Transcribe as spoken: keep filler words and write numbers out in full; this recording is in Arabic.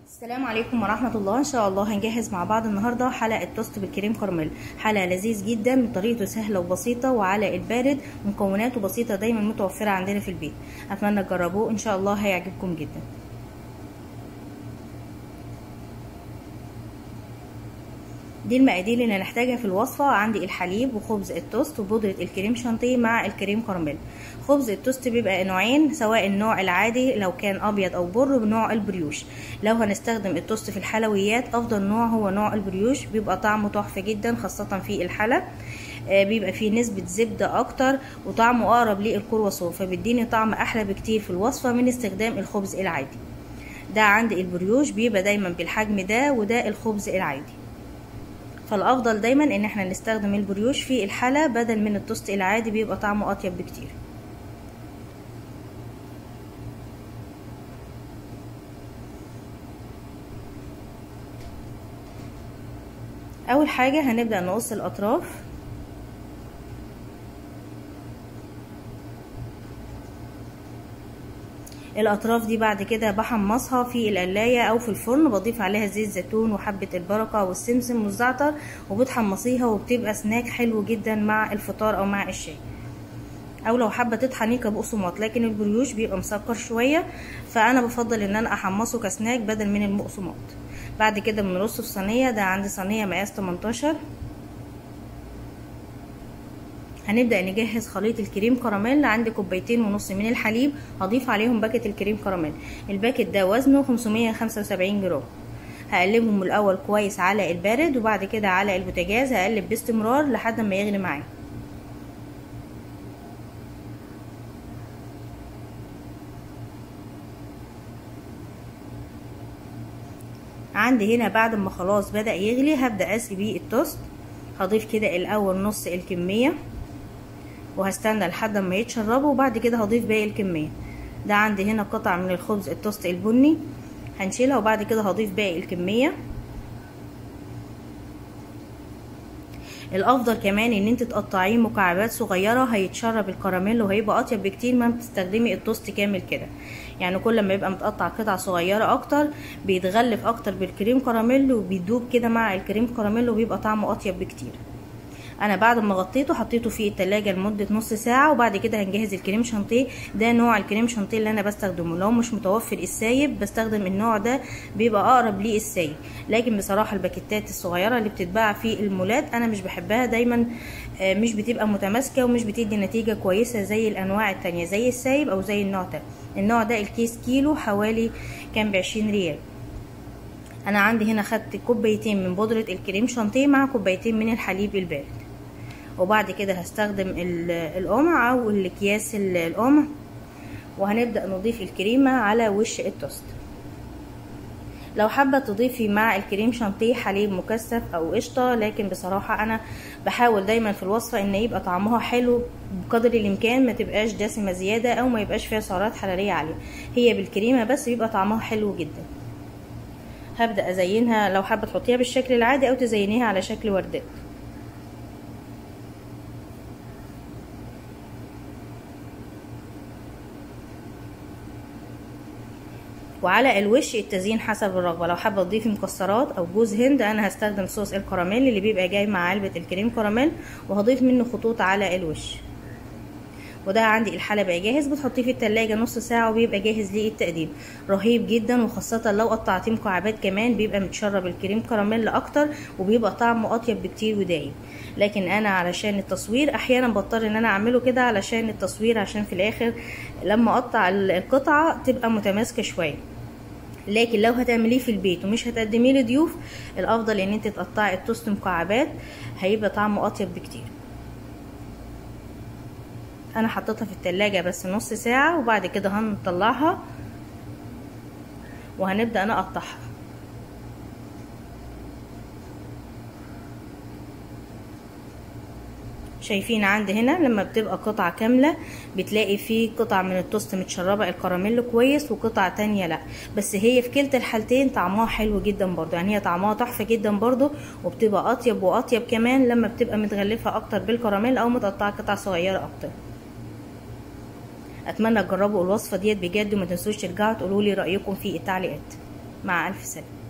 السلام عليكم ورحمة الله. ان شاء الله هنجهز مع بعض النهاردة حلقة توست بالكريم كراميل. حلقة لذيذ جدا، طريقته سهلة وبسيطة وعلى البارد، ومكوناته بسيطة دايما متوفرة عندنا في البيت. اتمنى تجربوه، ان شاء الله هيعجبكم جدا. دي المقادير اللي هنحتاجها في الوصفة. عندي الحليب وخبز التوست وبودرة الكريم شانتيه مع الكريم كراميل. خبز التوست بيبقى نوعين، سواء النوع العادي لو كان ابيض او بر، بنوع البريوش. لو هنستخدم التوست في الحلويات افضل نوع هو نوع البريوش، بيبقى طعمه تحفة جدا خاصة في الحلا. بيبقى فيه نسبة زبدة اكتر وطعمه اقرب للكرواسون، فبيديني طعم احلى بكتير في الوصفة من استخدام الخبز العادي. ده عندي البريوش بيبقى دايما بالحجم ده، وده الخبز العادي. فالافضل دايما ان احنا نستخدم البريوش في الحلا بدل من التوست العادي، بيبقى طعمه اطيب بكتير. اول حاجة هنبدأ نقص الاطراف. الاطراف دي بعد كده بحمصها في القلايه او في الفرن، بضيف عليها زيت زيتون وحبه البركه والسمسم والزعتر، وبتحمصيها وبتبقى سناك حلو جدا مع الفطار او مع الشاي، او لو حابه تطحنيه كبقسماط. لكن البريوش بيبقى مسكر شويه، فانا بفضل ان انا احمصه كسناك بدل من البقسماط. بعد كده بنرصه في صينيه. ده عندي صينيه مقاس تمنتاشر. هنبدأ نجهز خليط الكريم كراميل. عندي كوبايتين ونص من الحليب، هضيف عليهم باكت الكريم كراميل. الباكت ده وزنه خمسمية وخمسة وسبعين جرام. هقلبهم الاول كويس على البارد، وبعد كده على البوتاجاز هقلب باستمرار لحد ما يغلي معايا. عندي هنا بعد ما خلاص بدأ يغلي هبدأ اسقي بيه التوست. هضيف كده الاول نص الكمية وهستنى لحد ما يتشربوا، وبعد كده هضيف باقي الكميه. ده عندي هنا قطع من الخبز التوست البني هنشيلها، وبعد كده هضيف باقي الكميه. الافضل كمان ان انت تقطعيه مكعبات صغيره، هيتشرب الكراميل وهيبقى اطيب بكتير ما بتستخدمي التوست كامل كده. يعني كل ما يبقى متقطع قطع صغيره اكتر بيتغلف اكتر بالكريم كراميل، وبيدوب كده مع الكريم كراميل وبيبقى طعمه اطيب بكتير. انا بعد ما غطيته حطيته في التلاجة لمدة نص ساعة، وبعد كده هنجهز الكريم شانتيه. ده نوع الكريم شانتيه اللي انا بستخدمه. لو مش متوفر السايب بستخدم النوع ده، بيبقى اقرب ليه السايب. لكن بصراحة الباكيتات الصغيرة اللي بتتباع في المولات انا مش بحبها، دايما مش بتبقى متماسكة ومش بتدي نتيجة كويسة زي الانواع التانية زي السايب او زي النوع ده. النوع ده الكيس كيلو حوالي كان بعشرين ريال. انا عندي هنا خدت كوبايتين من بودرة الكريم شانتيه مع كوبايتين من الحليب البارد، وبعد كده هستخدم القمع او الاكياس القمع، وهنبدأ نضيف الكريمة على وش التوست. لو حابة تضيفي مع الكريم شانتيه حليب مكثف او قشطة، لكن بصراحة انا بحاول دايما في الوصفة ان يبقى طعمها حلو بقدر الامكان، ما تبقاش دسمة زيادة او ما يبقاش فيها سعرات حرارية عالية. هي بالكريمة بس بيبقى طعمها حلو جدا. هبدأ ازينها، لو حابة تحطيها بالشكل العادي او تزينيها على شكل وردات. وعلى الوش التزيين حسب الرغبه. لو حابه تضيفي مكسرات او جوز هند، انا هستخدم صوص الكراميل اللي بيبقى جاي مع علبه الكريم كراميل، وهضيف منه خطوط على الوش. وده عندي الحلا بقى جاهز، بتحطيه في التلاجة نص ساعه وبيبقى جاهز للتقديم. رهيب جدا، وخاصه لو قطعتيه مكعبات كمان بيبقى متشرب الكريم كراميل اكتر، وبيبقى طعمه اطيب بكتير ودايب. لكن انا علشان التصوير احيانا بضطر ان انا اعمله كده علشان التصوير، عشان في الاخر لما اقطع القطعه تبقى متماسكه شويه. لكن لو هتعمليه في البيت ومش هتقدميه لضيوف، الافضل ان انت تقطعي التوست مكعبات، هيبقى طعمه اطيب بكتير. انا حطيتها في التلاجة بس نص ساعة، وبعد كده هنطلعها وهنبدأ نقطعها. شايفين عندي هنا لما بتبقى قطعة كاملة بتلاقي فيه قطع من التوست متشربة الكراميل كويس وقطع تانية لا، بس هي في كلتا الحالتين طعمها حلو جدا برضو. يعني هي طعمها تحفة جدا برضو، وبتبقى اطيب واطيب كمان لما بتبقى متغلفة اكتر بالكراميل او متقطعة قطع صغيرة اكتر. اتمنى تجربوا الوصفة ديت بجد، وما تنسوش ترجعوا تقولوا لي رأيكم في التعليقات. مع الف سلامه.